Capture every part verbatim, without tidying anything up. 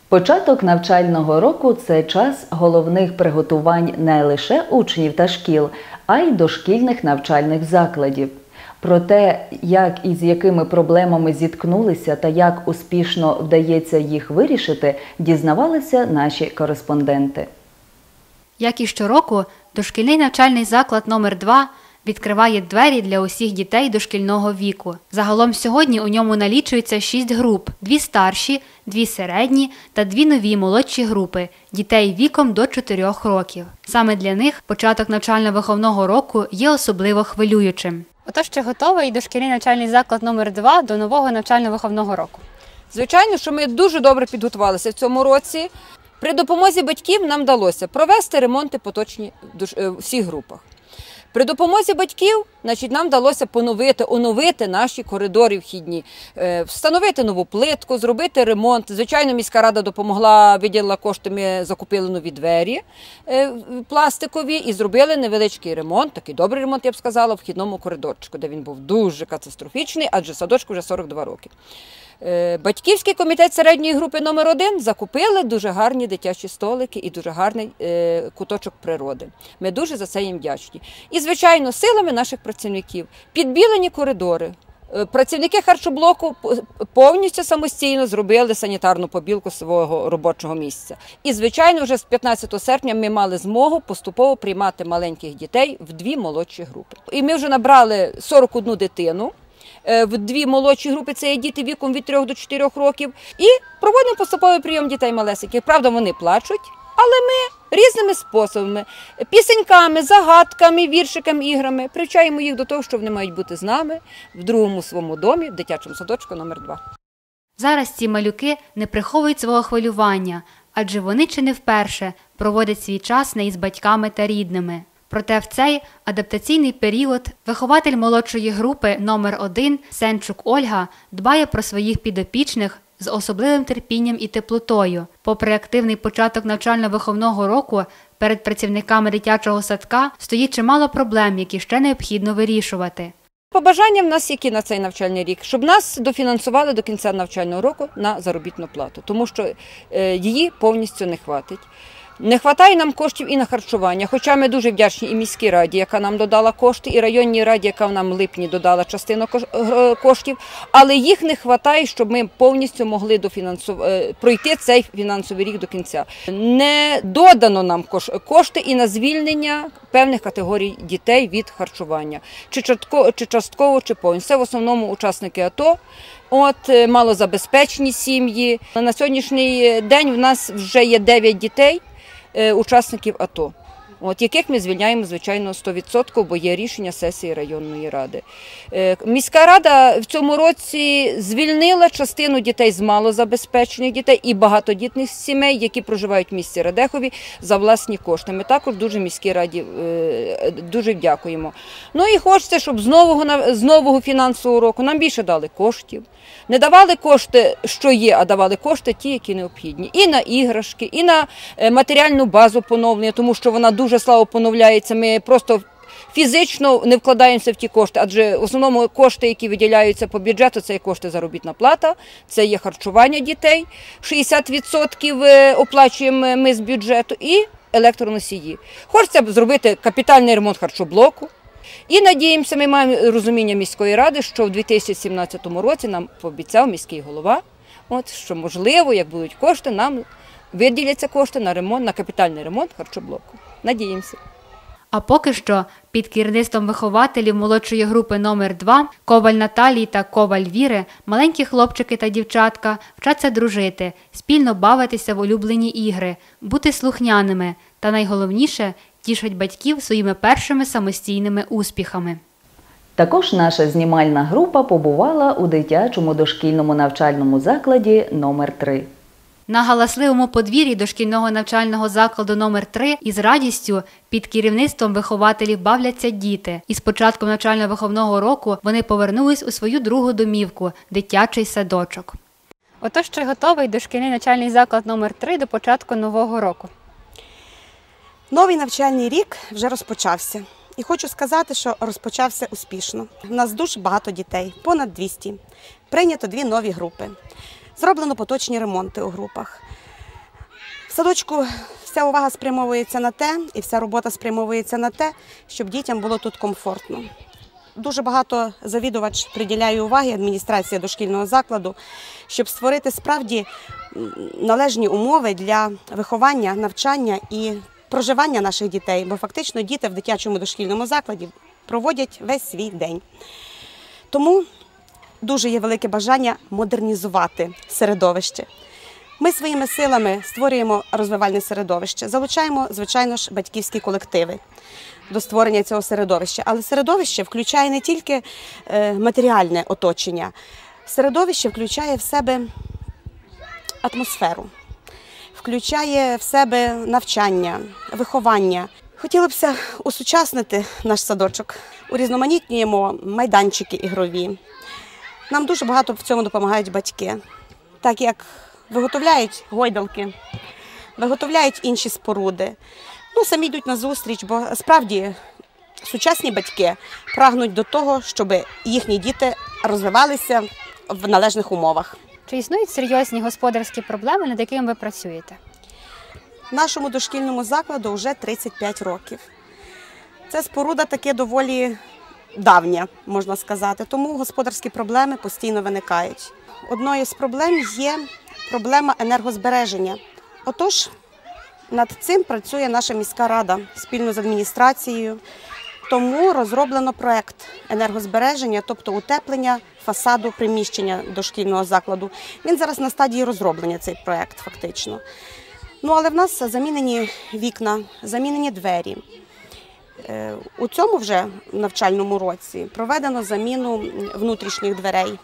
Початок навчального року – це час головних приготувань не лише учнів та шкіл, а й дошкільних навчальних закладів. Про те, як і з якими проблемами зіткнулися та як успішно вдається їх вирішити, дізнавалися наші кореспонденти. Як і щороку, дошкільний навчальний заклад номер два відкриває двері для усіх дітей дошкільного віку. Загалом сьогодні у ньому налічується шість груп – дві старші, дві середні та дві нові молодші групи – дітей віком до чотирьох років. Саме для них початок навчально-виховного року є особливо хвилюючим. Отож, чи готовий дошкільний навчальний заклад номер два до нового навчально-виховного року? Звичайно, що ми дуже добре підготувалися в цьому році. При допомозі батьків нам вдалося провести ремонти поточні в всіх групах. При допомозі батьків, значить, нам вдалося поновити, оновити наші коридори вхідні, встановити нову плитку, зробити ремонт. Звичайно, міська рада допомогла, виділила кошти, ми закупили нові двері пластикові і зробили невеличкий ремонт, такий добрий ремонт, я б сказала, в вхідному коридорчику, де він був дуже катастрофічний, адже садочку вже сорок два роки. Батьківський комітет середньої групи номер один закупили дуже гарні дитячі столики і дуже гарний е, куточок природи. Ми дуже за це їм вдячні. І, звичайно, силами наших працівників підбілені коридори. Працівники харчоблоку повністю самостійно зробили санітарну побілку свого робочого місця. І, звичайно, вже з п'ятнадцятого серпня ми мали змогу поступово приймати маленьких дітей в дві молодші групи. І ми вже набрали сорок одну дитину. В дві молодші групи, це є діти віком від трьох до чотирьох років. І проводимо поступовий прийом дітей малесеньких. Правда, вони плачуть, але ми різними способами, пісеньками, загадками, віршиками, іграми привчаємо їх до того, що вони мають бути з нами в другому своєму домі, в дитячому садочку номер два. Зараз ці малюки не приховують свого хвилювання, адже вони чи не вперше проводять свій час не із батьками та рідними. Проте в цей адаптаційний період вихователь молодшої групи номер один Сенчук Ольга дбає про своїх підопічних з особливим терпінням і теплотою. Попри активний початок навчально-виховного року, перед працівниками дитячого садка стоїть чимало проблем, які ще необхідно вирішувати. Побажання в нас які на цей навчальний рік? Щоб нас дофінансували до кінця навчального року на заробітну плату, тому що її повністю не хватить. Не вистачає нам коштів і на харчування, хоча ми дуже вдячні і міській раді, яка нам додала кошти, і районній раді, яка нам в липні додала частину коштів, але їх не вистачає, щоб ми повністю могли пройти цей фінансовий рік до кінця. Не додано нам кошти і на звільнення певних категорій дітей від харчування, чи частково, чи повністю. Це в основному учасники АТО. От, малозабезпечені сім'ї. На сьогоднішній день в нас вже є дев'ять дітей, учасників АТО, от, яких ми звільняємо, звичайно, сто відсотків, бо є рішення сесії районної ради. Міська рада в цьому році звільнила частину дітей з малозабезпечених дітей і багатодітних сімей, які проживають в місті Радехові, за власні кошти. Ми також дуже міській раді дуже дякуємо. Ну і хочеться, щоб з нового, з нового фінансового року нам більше дали коштів. Не давали кошти, що є, а давали кошти ті, які необхідні. І на іграшки, і на матеріальну базу поновлення, тому що вона дуже слабо поновляється. Ми просто фізично не вкладаємося в ті кошти, адже в основному кошти, які виділяються по бюджету, це є кошти заробітна плата, це є харчування дітей, шістдесят відсотків оплачуємо ми з бюджету, і електроносії. Хочеться зробити капітальний ремонт харчоблоку. І надіємося, ми маємо розуміння міської ради, що в дві тисячі сімнадцятому році нам пообіцяв міський голова, от, що можливо, як будуть кошти, нам виділяться кошти на ремонт, на капітальний ремонт харчоблоку. Надіємося. А поки що під керівництвом вихователів молодшої групи номер два Коваль Наталії та Коваль Віри маленькі хлопчики та дівчатка вчаться дружити, спільно бавитися в улюблені ігри, бути слухняними та, найголовніше, тішать батьків своїми першими самостійними успіхами. Також наша знімальна група побувала у дитячому дошкільному навчальному закладі номер три. На галасливому подвір'ї дошкільного навчального закладу номер три із радістю під керівництвом вихователів бавляться діти. І з початком навчально-виховного року вони повернулись у свою другу домівку – дитячий садочок. Отож, чи готовий дошкільний навчальний заклад номер три до початку нового року? Новий навчальний рік вже розпочався. І хочу сказати, що розпочався успішно. У нас дуже багато дітей, понад двісті. Прийнято дві нові групи. Зроблено поточні ремонти у групах. В садочку вся увага спрямовується на те, і вся робота спрямовується на те, щоб дітям було тут комфортно. Дуже багато завідувач приділяє уваги адміністрація дошкільного закладу, щоб створити справді належні умови для виховання, навчання і проживання наших дітей, бо фактично діти в дитячому дошкільному закладі проводять весь свій день. Тому дуже є велике бажання модернізувати середовище. Ми своїми силами створюємо розвивальне середовище, залучаємо, звичайно ж, батьківські колективи до створення цього середовища. Але середовище включає не тільки матеріальне оточення, середовище включає в себе атмосферу, включає в себе навчання, виховання. Хотілося б усучаснити наш садочок, урізноманітнюємо майданчики ігрові. Нам дуже багато в цьому допомагають батьки, так як виготовляють гойдалки, виготовляють інші споруди. Ну, самі йдуть на зустріч, бо справді сучасні батьки прагнуть до того, щоб їхні діти розвивалися в належних умовах. Чи існують серйозні господарські проблеми, над якими ви працюєте? Нашому дошкільному закладу вже тридцять п'ять років. Це споруда таки доволі давня, можна сказати, тому господарські проблеми постійно виникають. Одною з проблем є проблема енергозбереження. Отож, над цим працює наша міська рада спільно з адміністрацією. Тому розроблено проєкт енергозбереження, тобто утеплення фасаду приміщення дошкільного закладу. Він зараз на стадії розроблення, цей проєкт фактично. Ну, але в нас замінені вікна, замінені двері. У цьому вже навчальному році проведено заміну внутрішніх дверей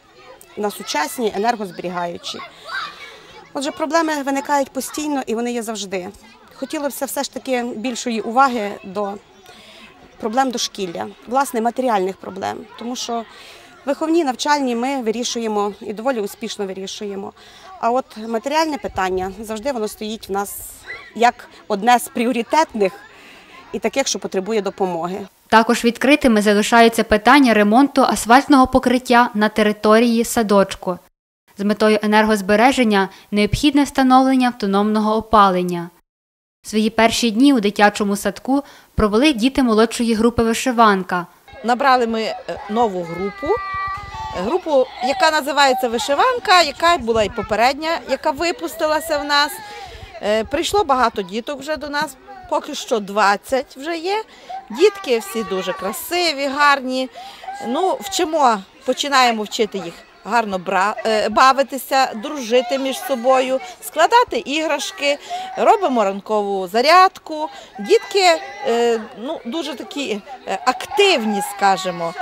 на сучасні, енергозберігаючі. Отже, проблеми виникають постійно і вони є завжди. Хотілося все ж таки більшої уваги до проблем дошкілля, власне, матеріальних проблем, тому що виховні, навчальні ми вирішуємо і доволі успішно вирішуємо. А от матеріальне питання завжди воно стоїть в нас як одне з пріоритетних і таких, що потребує допомоги. Також відкритими залишаються питання ремонту асфальтного покриття на території садочку. З метою енергозбереження необхідне встановлення автономного опалення. Свої перші дні у дитячому садку провели діти молодшої групи «Вишиванка». Набрали ми нову групу, групу, яка називається «Вишиванка», яка була і попередня, яка випустилася в нас. Прийшло багато діток вже до нас, поки що двадцять вже є. Дітки всі дуже красиві, гарні. Ну, вчимо, починаємо вчити їх гарно бавитися, дружити між собою, складати іграшки, робимо ранкову зарядку. Дітки ну, дуже такі активні, скажімо,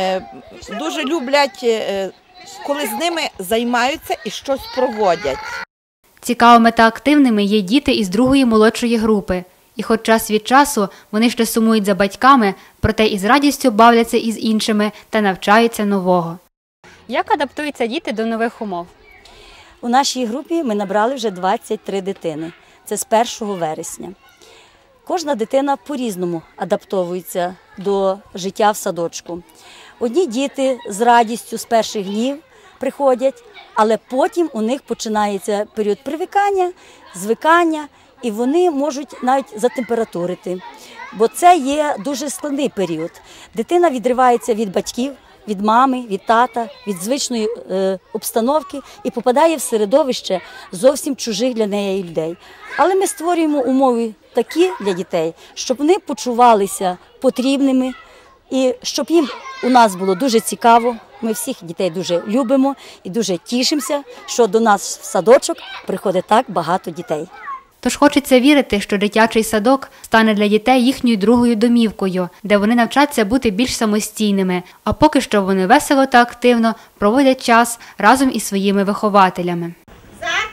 дуже люблять, коли з ними займаються і щось проводять. Цікавими та активними є діти із другої молодшої групи. І хоч час від часу вони ще сумують за батьками, проте із радістю бавляться із іншими та навчаються нового. Як адаптуються діти до нових умов? У нашій групі ми набрали вже двадцять три дитини. Це з першого вересня. Кожна дитина по-різному адаптовується до життя в садочку. Одні діти з радістю з перших днів приходять, але потім у них починається період привикання, звикання, і вони можуть навіть затемпературити. Бо це є дуже складний період. Дитина відривається від батьків, від мами, від тата, від звичної е, обстановки і попадає в середовище зовсім чужих для неї людей. Але ми створюємо умови такі для дітей, щоб вони почувалися потрібними і щоб їм у нас було дуже цікаво. Ми всіх дітей дуже любимо і дуже тішимося, що до нас в садочок приходить так багато дітей. Тож хочеться вірити, що дитячий садок стане для дітей їхньою другою домівкою, де вони навчаться бути більш самостійними, а поки що вони весело та активно проводять час разом із своїми вихователями.